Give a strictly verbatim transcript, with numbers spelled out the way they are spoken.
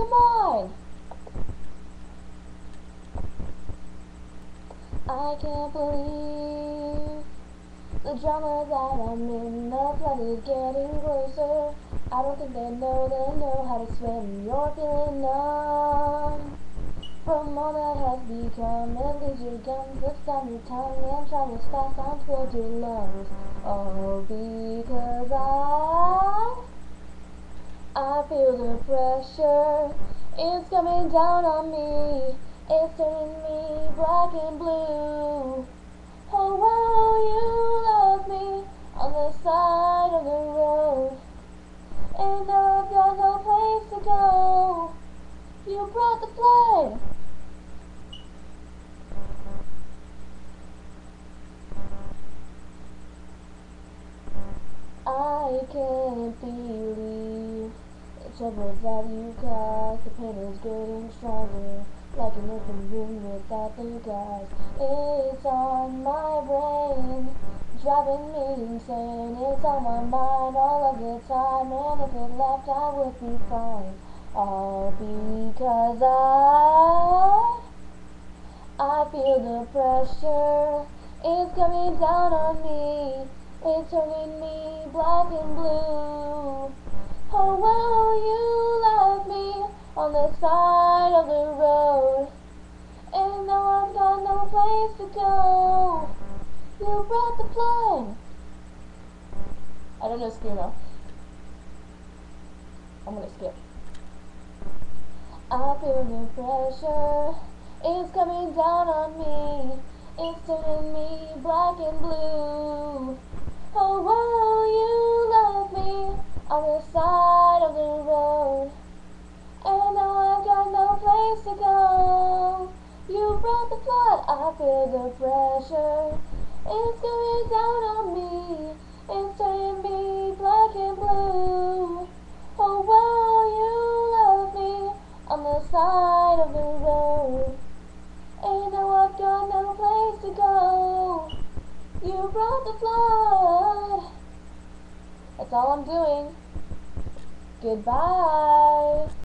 come on! I can't believe the drama that I'm in. The flood is getting closer. I don't think they know, they know how to swim. You're feeling numb from all that has become. It leaves your gums, slips down your tongue, and travels fast on towards your lungs. All because I, I feel the pressure. It's coming down on me. It's turning me black and blue. Oh, will you love me on the side of the road? And now I've got no place to go. You brought the flood. I can't believe the troubles that you caused. The pain is getting stronger, like an open wound without the gauze. It's on my brain, driving me insane. It's on my mind all of the time, and if it left I would be fine. All because I, I feel the pressure. It's coming down on me. It's turning me black and blue. Oh, will you love me on the side of the road? And now I've got no place to go. You brought the flood. I don't know Screamo. I'm gonna skip. I feel the pressure. It's coming down on me. It's turning me black and blue. Oh, will you love me on the side of the road? And now I've got no place to go. You brought the flood. I feel the pressure. It's coming down on me. It's turning me black and blue. Oh, will you love me on the side of the road? And now I've got no place to go. You brought the flood. That's all I'm doing. Goodbye.